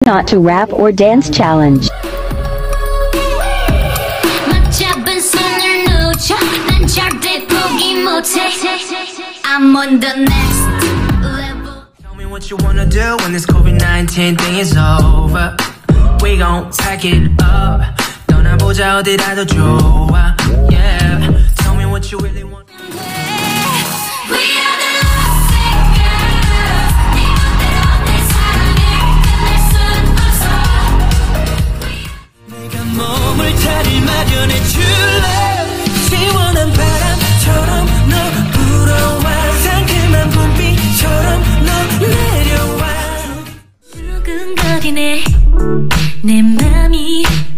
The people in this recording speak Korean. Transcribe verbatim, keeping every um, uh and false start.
not to rap or dance challenge. I'm on the next level. Tell me what you wanna do when this COVID nineteen thing is over. We gon' pack it up. 떠나보자 어디라도 좋아. Yeah. Tell me what you really want. We are the lost girls. 네 멋대로 내 사랑을 끝낼 순 없어. 내가 몸을 다리 마련해 줄래. 시원한 바람처럼 너 불어와. 상큼한 봄비처럼 너 내려와. 두근거리네 내 맘이.